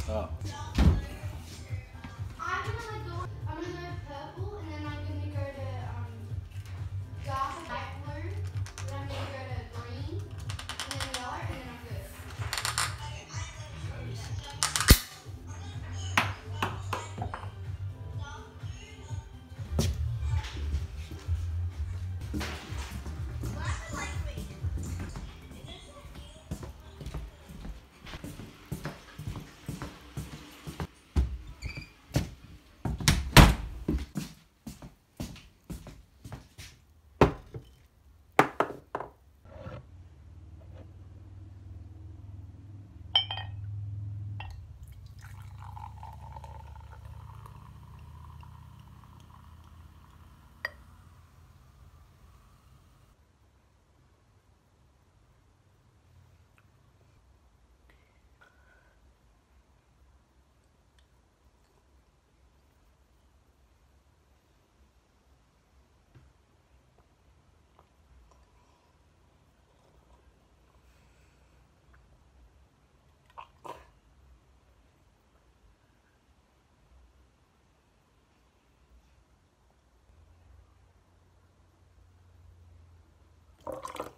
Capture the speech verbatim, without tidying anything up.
Oh. I'm gonna like go. I'm gonna go purple, and then I'm gonna go to um dark light blue. Then I'm gonna go to green, and then yellow, and then I'm good. Oh.